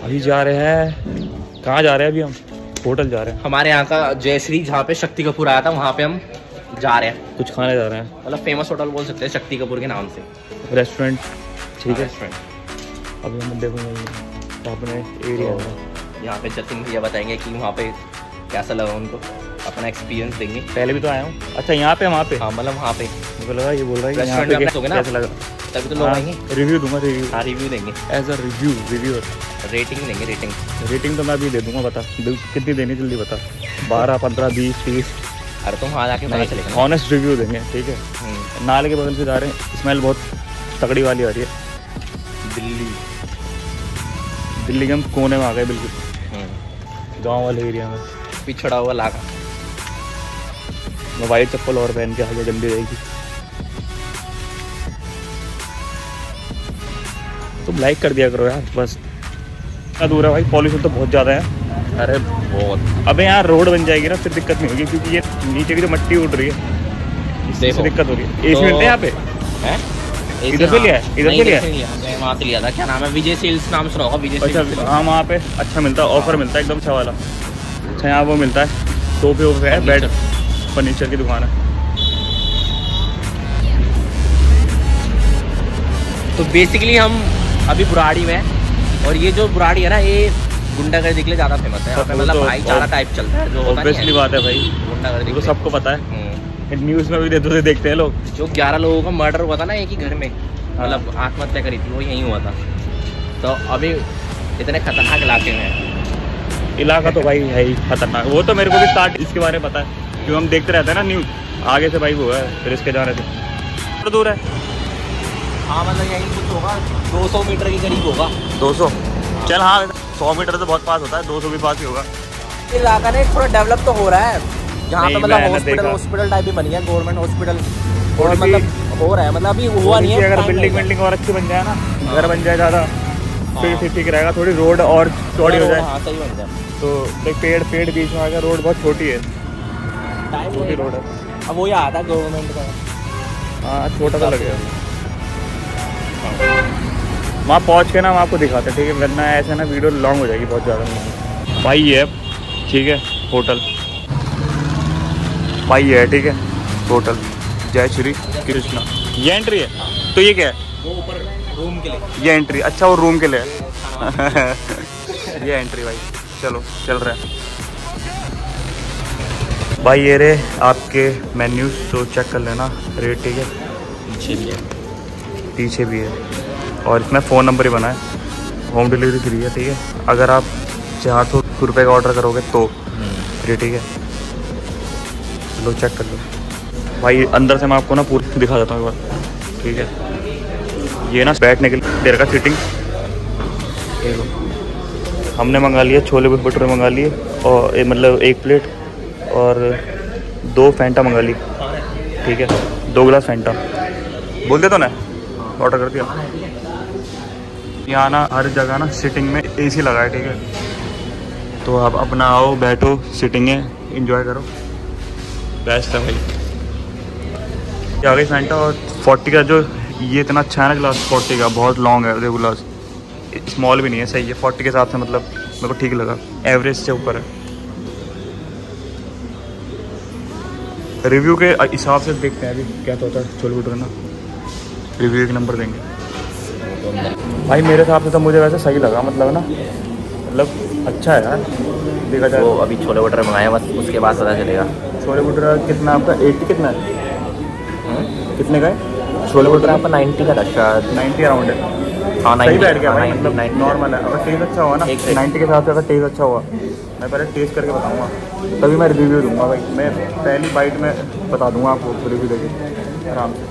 अभी जा रहे हैं, कहाँ जा रहे हैं अभी हम? होटल जा रहे हैं। हमारे यहाँ का जयश्री जहाँ पे शक्ति कपूर आया था वहाँ पे हम जा रहे हैं, कुछ खाने जा रहे हैं। मतलब फेमस होटल बोल सकते हैं शक्ति कपूर के नाम से, रेस्टोरेंट। ठीक है, रेस्टोरेंट। अभी हम देखो अपने एरिया में यहाँ पे जतिन भैया बताएंगे कि वहाँ पे कैसा लगा उनको, अपना एक्सपीरियंस देंगे। पहले भी तो आया हूँ। अच्छा यहाँ पे, वहाँ पे? हाँ मतलब वहाँ पे मुझे लगा ये बोल रहा है रेस्टोरेंट में कैसा लगा, तभी तो लोग आएंगे। रिव्यू दूंगा, रिव्यू। हाँ रिव्यू देंगे एज अ रिव्यूअर। रेटिंग देंगे, रेटिंग तो मैं अभी दे दूंगा। बता कितनी देनी, जल्दी बता। 12, 15, 20, 30? अरे तुम वहाँ जाके पता चलेगा। ऑनेस्ट रिव्यू देंगे, ठीक है। नाले के बगल से जा रहे हैं, स्मेल बहुत तगड़ी वाली आ रही है। दिल्ली के हम कोने में आ गए, बिल्कुल गाँव वाले एरिया में, पिछड़ा हुआ इलाका। मैं वाइट चप्पल और पहन के आ गया, जल्दी रहेगी। तुम लाइक कर दिया करो यार बस। इतना दूर है भाई, पॉल्यूशन तो बहुत ज़्यादा है। अरे बहुत। अबे यहाँ रोड बन जाएगी ना, फिर दिक्कत नहीं होगी, क्योंकि ये नीचे की जो मट्टी उड़ रही है, इससे दिक्कत हो रही है। एसी मिलते हैं यहाँ पे? इधर से लिया है? इधर से लिया है? वहाँ से लिया था, क्या नाम है, विजय सेल्स नाम सुना होगा, विजय सेल्स। अच्छा हाँ, वहाँ पे अच्छा मिलता है, ऑफर मिलता है एकदम अच्छा वाला। अच्छा यहाँ वो मिलता है, सोफे वोफे है, बेड, फर्नीचर की दुकान है। तो बेसिकली हम अभी बुराड़ी में हैं, और ये जो बुराड़ी है ना, ये गुंडागर्दी के लिए ज़्यादा फेमस है। यहाँ पे मतलब भाईचारा टाइप चलता है, जो ऑब्वियसली बात है भाई, गुंडागर्दी तो सबको पता है। न्यूज़ में भी देखते हैं लोग। जो 11 लोगों का मर्डर हुआ था ना एक ही घर में, मतलब आत्महत्या करी थी, वो यहीं हुआ था। तो अभी इतने खतरनाक इलाके में, इलाका तो भाई है ही खतरनाक। वो तो मेरे को भी स्टार्ट इसके बारे में पता है, क्योंकि हम देखते रहते हैं ना न्यूज़। आगे से भाई वो है, फिर इसके जाने से थोड़ा दूर है। हाँ मतलब यहीं कुछ होगा, 200 मीटर के करीब होगा। 200? चल हाँ, 100 मीटर तो बहुत पास होता है, 200 भी पास ही होगा। इलाका ने थोड़ा डेवलप तो हो रहा है, जहाँ पे मतलब हॉस्पिटल टाइप भी बनी है, गवर्नमेंट हॉस्पिटल, और मतलब हो रहा है, मतलब अभी हुआ नहीं है। अगर बिल्डिंग और अच्छी बन जाए ना, घर बन जाए ज़्यादा, फिर ठीक रहेगा। थोड़ी रोड और चौड़ी हो जाए, हाँ सही बन जाए। तो पेड़ बीच में आ गया, रोड बहुत छोटी है, छोटी रोड है। अब वो याद है गवर्नमेंट का। हाँ छोटा तो लगेगा। वहाँ पहुँच के ना हम आपको दिखाते हैं, ठीक है, वरना ऐसे ना वीडियो लॉन्ग हो जाएगी बहुत ज़्यादा। भाई ये है, ठीक है, होटल भाई ये है, ठीक है, होटल जय श्री कृष्णा। ये एंट्री है? तो ये क्या है? वो ऊपर रूम के लिए, ये एंट्री? अच्छा वो रूम के लिए है। ये एंट्री भाई। चलो चल रहे हैं भाई। ये रे आपके मेन्यू, तो चेक कर लेना, रेट ठीक है। पीछे भी है, और इसमें फ़ोन नंबर ही बना है। होम डिलीवरी फ्री है, ठीक है। अगर आप 400 रुपये का ऑर्डर करोगे तो फ्री, ठीक है। लो चेक कर लो भाई। अंदर से मैं आपको ना पूरी दिखा देता हूँ एक बार, ठीक है। ये ना बैठने के लिए दे रखा सीटिंग। हमने मंगा लिया छोले भटूरे मंगा लिए, और मतलब 1 प्लेट और 2 फैंटा मंगा ली, ठीक है। 2 गिलास फैंटा बोल दे तो ना, ऑर्डर कर दिया। यहाँ ना हर जगह ना सिटिंग में एसी लगा है, ठीक है। तो आप अपना आओ, बैठो, सिटिंग है, एंजॉय करो, बेस्ट है भाई। ये आ गई फैंटा, और 40 का जो ये इतना अच्छा है ना ग्लास, 40 का बहुत लॉन्ग है, देखो ग्लास स्मॉल भी नहीं है, सही है 40 के हिसाब से, मतलब मेरे को ठीक लगा, एवरेज से ऊपर है। रिव्यू के हिसाब से देखते हैं अभी क्या होता है छोले भटूरे ना, रिव्यू 1 नंबर देंगे भाई। मेरे हिसाब से तो मुझे वैसे सही लगा, मतलब ना, मतलब अच्छा है यार देखा जाए। वो अभी छोले भटूरे मंगाए, बस उसके बाद पता चलेगा। छोले भटूरे कितना आपका? 80 कितना है? कितने का है छोले भटूरे? आपका 90 का था शायद, 90 अराउंड है। हाँ सही बैठ गया भाई, मतलब नॉर्मल है। अगर टेस्ट अच्छा हुआ ना, 90 के हिसाब से अगर टेस्ट अच्छा हुआ, मैं पहले टेस्ट करके बताऊँगा, तभी मैं रिव्यू दूँगा भाई। मैं पहली बाइट में बता दूँगा आपको रिव्यू देके आराम से।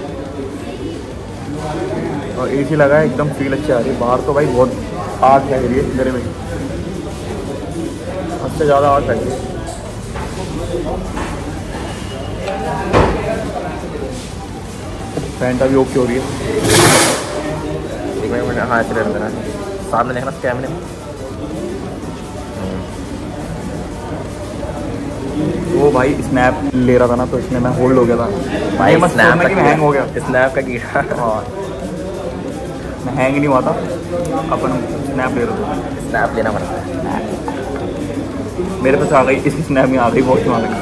और एसी लगा है, एकदम फील अच्छी आ रही है। बाहर तो भाई बहुत आग है रही है मेरे में, सबसे ज़्यादा आग है। फैंटा भी ओके हो रही है। हाँ सामने देखना कैमरे में। वो भाई स्नैप ले रहा था ना, तो इसमें मैं होल्ड हो गया था भाई। मत सोचना कि मैं हैंग हो गया, स्नैप का कीड़ा। हाँ मैं हैंग नहीं हुआ था, अपन स्नैप ले रहा था। स्नैप लेना पड़ता है। मेरे पास आ गई, इसकी स्नैप में आ गई, बहुत आ गई।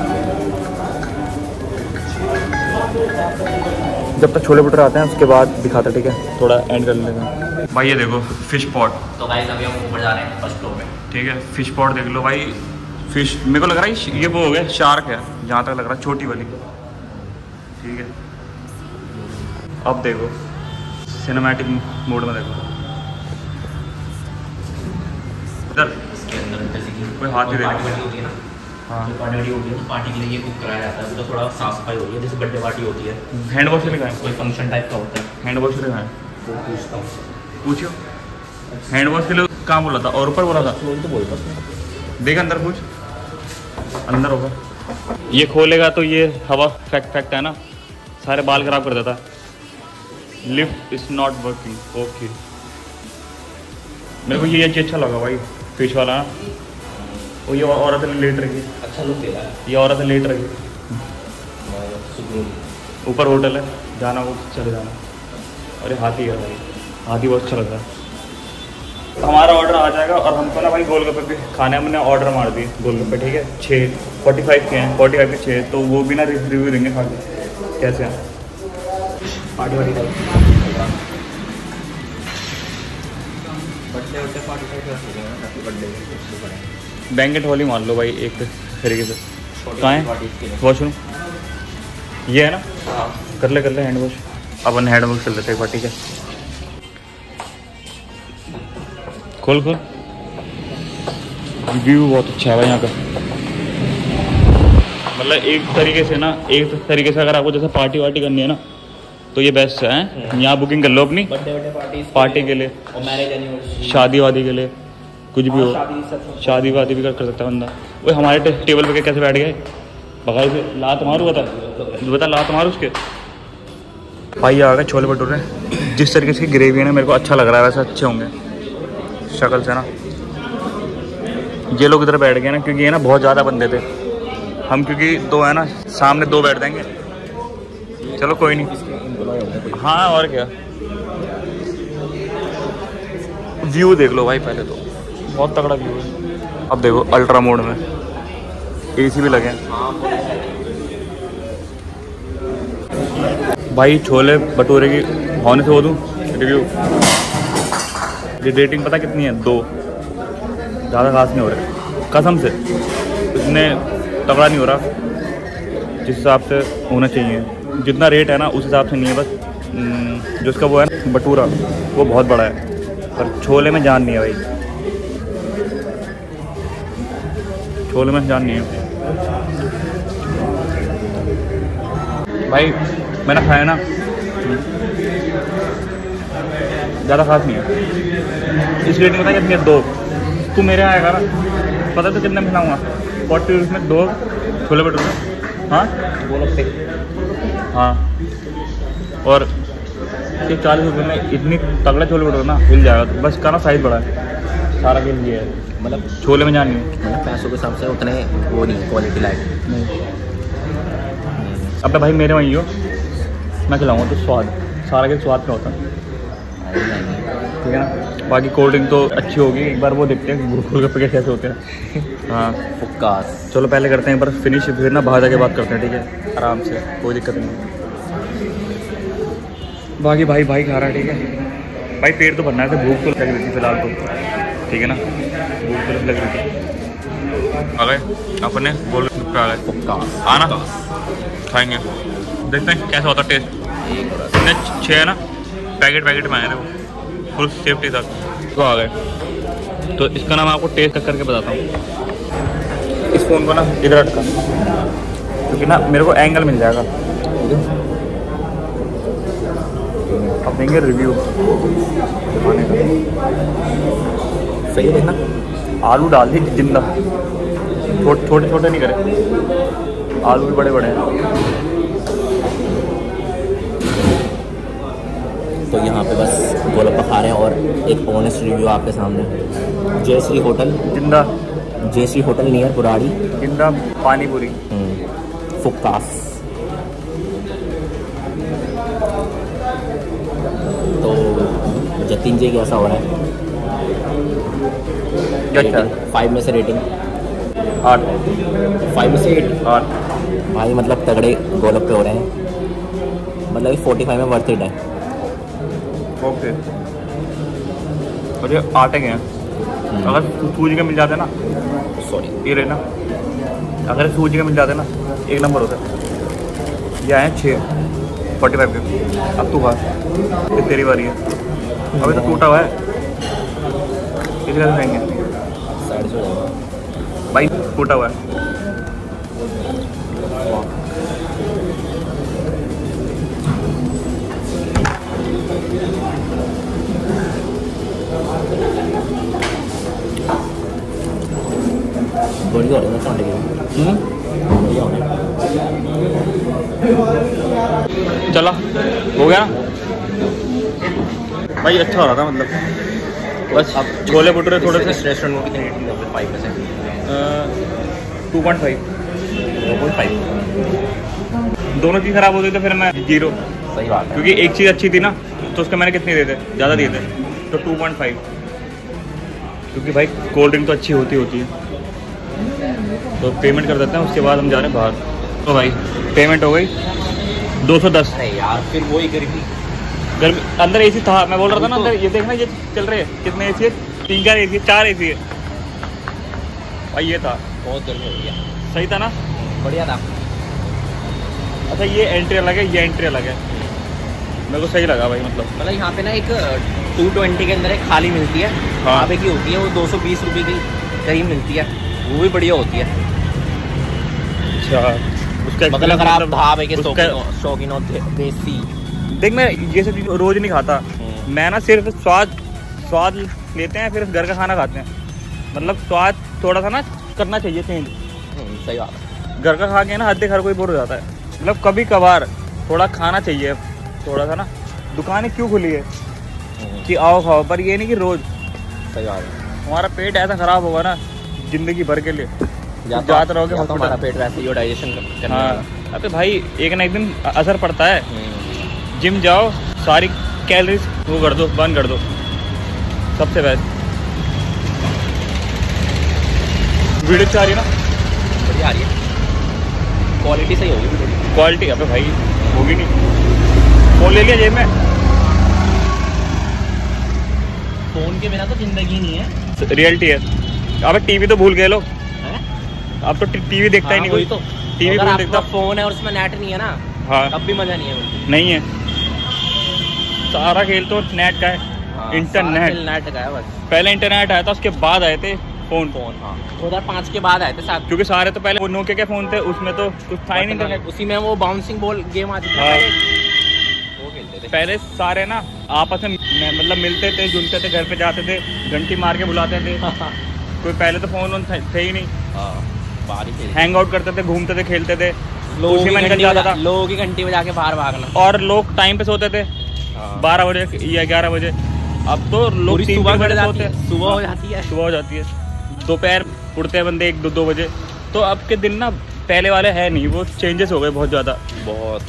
जब तक छोले भटूरे आते हैं उसके बाद दिखाते, ठीक है, थोड़ा एंड कर लेते हैं। भाई ये देखो फिश पॉट। तो भाई अभी हम ऊपर जा रहे हैं फर्स्ट फ्लोर में, ठीक है, फिश पॉट देख लो भाई। फिश मेरे को लग रहा है ये वो हो गया शार्क है, जहाँ तक लग रहा है, छोटी वाली, ठीक है। अब देखो सिनेमैटिक मोड में देखो, इधर इसके अंदर जैसे कि कोई हाथ ही पार्टी देखो। वार्टी होती है ना, हाँ, पार्टी वार्टी होती है, पार्टी के लिए ये कुक कराया जाता है, तो थोड़ा साफ सफाई होती है, जैसे बर्थडे पार्टी होती है, हैंड वॉश लिखा है, कोई फंक्शन टाइप का होता है, हैंड वॉश लिखा है। वो पूछता हूँ। पूछो, हैंड वॉश के लिए कहाँ बोला था, और ऊपर बोला था, वही तो बोलता हूँ। देख अंदर कुछ अंदर होगा। ये खोलेगा तो ये हवा फैक्ट है ना, सारे बाल खराब कर देता है। Lift is not working, okay. मेरे को ये अच्छा लगा भाई, फिश वाला ना। वो ये औरत लेट रही है, अच्छा लुक दे रहा है। ये औरत लेट रही है। सुकून। ऊपर होटल है, जाना वो चले जाना। अरे हाथी है भाई, हाथी बहुत अच्छा लग रहा है। हमारा ऑर्डर आ जाएगा और हमको ना भाई गोलगप्पे भी खाने, हमने ऑर्डर मार दिए गोलगप्पे, ठीक है। 45 के हैं, 45 के 6, तो वो भी ना रिव्यू देंगे खा के कैसे हैं। पार्टी वार्टी type, birthday party type birthday banquet hall ही मान लो भाई एक तरीके से। कहाँ है वॉशरूम? ये है ना, हाँ। कर ले हैंड वॉश। अपन हैंड वॉश कर लेते एक बार, ठीक है। खोल व्यू बहुत अच्छा है भाई यहाँ का। मतलब एक तरीके से अगर आपको जैसे पार्टी वार्टी करनी है ना, तो ये बेस्ट है। यहाँ बुकिंग कर लो अपनी बर्थडे पार्टी के लिए, और मैरिज एनिवर्सरी, शादी वादी के लिए, कुछ भी हो, शादी वादी भी कर सकता है बंदा। वो हमारे टेबल पे कैसे बैठ गए, बगाई से लात मारू, बता लात मारू उसके। भाई आ गए छोले भटूरे। जिस तरीके से ग्रेवी है ना, मेरे को अच्छा लग रहा है, वैसे अच्छे होंगे शक्ल से ना। ये लोग इधर बैठ गए ना, क्योंकि ये ना बहुत ज़्यादा बंदे थे हम, क्योंकि दो है ना, सामने दो बैठ देंगे। चलो कोई नहीं, हाँ और क्या। व्यू देख लो भाई, पहले तो बहुत तगड़ा व्यू है। अब देखो अल्ट्रा मोड में एसी भी लगे हैं भाई। छोले भटूरे की होने से वो दूँ रिव्यू, ये रेटिंग पता कितनी है? 2। ज़्यादा खास नहीं हो रहा कसम से, इतने तगड़ा नहीं हो रहा जिस हिसाब से होना चाहिए। जितना रेट है ना उस हिसाब से नहीं है। बस जो उसका वो है ना भटूरा, वो बहुत बड़ा है, पर छोले में जान नहीं है भाई, छोले में जान नहीं है भाई। मैंने खाया ना, ज़्यादा खास नहीं है। इस रेट में पता कितनी है? 2। तू मेरे यहाँ आएगा ना, पता तो कितने में खिलाऊँगा? 40 रुपीज़ में 2 छोले भटूरे। हाँ गोलगप्पे, हाँ, और ये 40 रुपये में इतनी तगड़े छोले भटूरे ना हिल जाएगा। तो बस का ना साइज़ बड़ा है, सारा के लिए है, मतलब छोले में जान नहीं है। मतलब पैसों के हिसाब से उतने वो नहीं, क्वालिटी लाइट नहीं। अब भाई मेरे वहीं हो, मैं खिलाऊँगा तो स्वाद, सारा के स्वाद में होता है, ठीक है ना। बाकी कोल्ड ड्रिंक तो अच्छी होगी, एक बार वो देखते हैं गोलगप्पे कैसे होते हैं। हाँ फुक्कास। चलो पहले करते हैं एक बार फिनिश, फिर ना बाहर जाके बात करते हैं, ठीक है, आराम से, कोई दिक्कत नहीं। बाकी भाई खा रहा है, ठीक है भाई। पेट तो भरना है, तो भूख तो लग रही थी फिलहाल तो, ठीक है ना, भूख तो लग रही थी। आ गए अपने गोलगप्पे, आ गए फुक्कास आना, खाएंगे, देखते हैं कैसा होता टेस्ट। इतने 6 है ना, पैकेट में आए थे वो, फुल सेफ्टी तक तो आ गए। तो इसका नाम आपको टेस्ट करके बताता हूँ। इस फ़ोन को ना इधर रखा, क्योंकि ना मेरे को एंगल मिल जाएगा। अब देंगे रिव्यू खाने का। सही है ना, आलू डाल दी जिंदा, छोटे नहीं करे, आलू भी बड़े हैं। तो यहाँ पे बस गोलगप्पा खा रहे हैं और एक ऑनेस्ट रिव्यू आपके सामने। जयश्री होटल जिंदा, जयश्री होटल नियर बुराड़ी, जिंदा पानी पूरी, फुक्कास। तो जतिन जी कैसा हो रहा है? क्या अच्छा है? 5 में से रेटिंग 8। 5 में से 8 8 भाई, मतलब तगड़े गोलगप्पे हो रहे हैं, मतलब 45 में वर्थ इट है। ओके। और ये आटे के हैं, अगर सूजी के मिल जाते ना, सॉरी ये रहे ना, अगर सूजी के मिल जाते ना एक नंबर होता है। ये आए 6 45 के। अब तू खा, ये तेरी बारी है। अभी तो टूटा हुआ है, इसलिए तो खाएंगे साइड से हो जाएगा भाई, टूटा हुआ है। बढ़िया हो रहा है बढ़िया हो रहा है। चला हो गया भाई, अच्छा हो रहा था मतलब। बस अब छोले भटूरे थोड़े से रेस्टोरेंट में कितनी रेटिंग दोगे? 5 में से 2.5। 2.5 दोनों चीज़ खराब होती तो फिर मैं 0, सही बात है। क्योंकि एक चीज़ अच्छी थी ना, तो उसके मैंने कितने दिए थे, ज़्यादा दिए थे, तो 2.5। क्योंकि भाई कोल्ड ड्रिंक तो अच्छी होती है। तो पेमेंट कर देते हैं, उसके बाद हम जा रहे हैं बाहर। तो भाई पेमेंट हो गई 210। अरे यार फिर वही गर्मी गर्मी अंदर एसी था, मैं बोल रहा था ना अंदर। ये देखना, ये चल रहे हैं कितने एसी है, 3-4 एसी है, 4 एसी है भाई। ये था, बहुत गर्मी हो गया। सही था ना, बढ़िया था। अच्छा ये एंट्री अलग है, ये एंट्री अलग है, मेरे को सही लगा भाई। मतलब यहाँ पे ना एक 220 के अंदर एक थाली मिलती है, वहाँ पे की होती है वो 220 रुपये की करीब मिलती है, वो भी बढ़िया होती है। अच्छा उसका मतलब अगर आप ढाबे के शौकीन हो देसी, देख मैं ये सब चीज़ रोज़ नहीं खाता। मैं ना सिर्फ स्वाद लेते हैं, फिर घर का खाना खाते हैं। मतलब स्वाद थोड़ा सा ना करना चाहिए चेंज। सही बात है। घर का खा के ना हद हर कोई बोर हो जाता है। मतलब कभी कभार थोड़ा खाना चाहिए, थोड़ा सा ना। दुकानें क्यों खुली है कि आओ खाओ, पर ये नहीं कि रोज़। सही बात है। हमारा पेट ऐसा ख़राब होगा ना जिंदगी भर के लिए, जाते रहोगे हॉस्पिटल। हमारा पेट वैसे ही डाइजेशन करना। हाँ अबे भाई एक ना एक दिन असर पड़ता है। जिम जाओ, सारी कैलोरीज वो कर दो, बंद कर दो, सबसे बेस्ट। वीडियो अच्छी आ रही है ना, बढ़िया आ रही है, क्वालिटी सही होगी। क्वालिटी अबे भाई होगी नहीं। फोन ले लिया जेब में, फोन के बिना तो जिंदगी नहीं है। रियलिटी है। अबे टीवी तो भूल गए लोग, अब तो टीवी देखता ही नहीं कोई। तो टीवी अगर कोई देखता, फोन है और उसमें नेट नहीं है ना, हाँ तब भी मजा नहीं है बिल्कुल। नहीं है। सारा खेल तो नेट का है। इंटरनेट का है बस। पहले इंटरनेट आया था, उसके बाद आए थे फोन। 2005 के बाद आए थे साहब, क्योंकि सारे तो पहले वो नोकिया के फोन थे, उसमें तो कुछ था ही नहीं इंटरनेट। उसी में वो बाउंसिंग बॉल गेम आती थी हाँ। वो खेलते थे पहले सारे ना आपस में मतलब मिलते थे, जुलते थे, घर पे जाते थे, घंटी मार के बुलाते थे। कोई पहले तो फोन थे ही नहीं। हैंग आउट करते थे, घूमते थे, खेलते थे, उसी में निकल जाता था। लोगों की घंटी बजा के बाहर भागना। और लोग टाइम पे सोते थे 12 बजे या 11 बजे। अब तो लोग सुबह हो जाती है, सुबह हो जाती है, सुबह हो जाती है। दोपहर उड़ते हैं बंदे 1-2 बजे। तो अब के दिन ना पहले वाले है नहीं, वो चेंजेस हो गए बहुत ज़्यादा। बहुत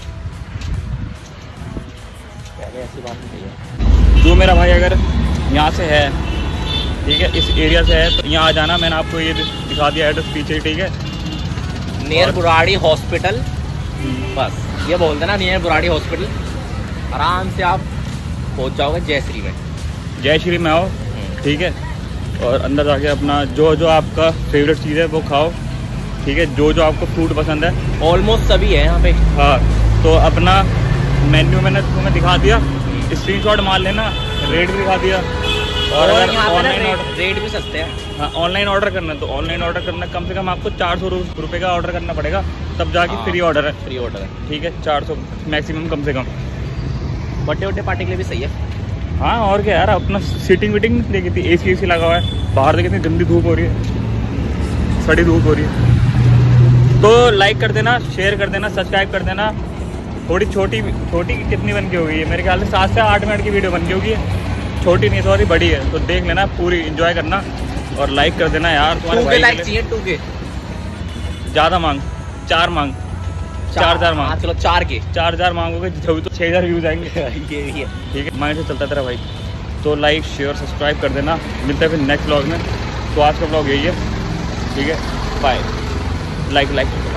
ऐसी बात नहीं है। जो मेरा भाई अगर यहाँ से है, ठीक है, इस एरिया से है, तो यहाँ आ जाना। मैंने आपको ये दिखा दिया एड्रेस पीछे, ठीक है, नियर बुराड़ी हॉस्पिटल। बस ये बोल देना नियर बुराड़ी हॉस्पिटल, आराम से आप पहुँच जाओगे जय श्री में। जय श्री में आओ, ठीक है, और अंदर जाके अपना जो जो आपका फेवरेट चीज़ है वो खाओ, ठीक है। जो जो आपको फूड पसंद है, ऑलमोस्ट सभी है यहाँ पे। हाँ, तो अपना मेन्यू मैंने तुम्हें दिखा दिया, स्क्रीनशॉट मार लेना, रेट भी दिखा दिया। और अगर ऑनलाइन रेट भी सस्ते हैं। हाँ, ऑनलाइन ऑर्डर करना है तो ऑनलाइन ऑर्डर करना कम से कम आपको 400 रुपये का ऑर्डर करना पड़ेगा, तब जाके फ्री ऑर्डर है। फ्री ऑर्डर है, ठीक है, 400 मैक्सिमम कम से कम। बर्थडे पार्टी के लिए भी सही है। हाँ और क्या यार, अपना सीटिंग वीटिंग देखी थी, AC लगा हुआ है, बाहर देखी थी गंदी धूप हो रही है, सड़ी धूप हो रही है। तो लाइक कर देना, शेयर कर देना, सब्सक्राइब कर देना। थोड़ी छोटी कितनी बन के होगी, मेरे ख्याल से 7 से 8 मिनट की वीडियो बन के होगी। छोटी नहीं, सॉरी बड़ी है, तो देख लेना पूरी, एंजॉय करना और लाइक कर देना यार। तुम्हारे भाई लाइक चाहिए, 2K ज़्यादा मांग, 4 मांग, 4,000 मांग। चलो 4,000 मांगोगे जब तो 6,000 व्यूज आएंगे। ये भी है, ठीक है, माइंड से चलता तेरा भाई। तो लाइक शेयर सब्सक्राइब कर देना। मिलते हैं फिर नेक्स्ट व्लॉग में। तो आज का ब्लॉग यही है, ठीक है, बाय। लाइक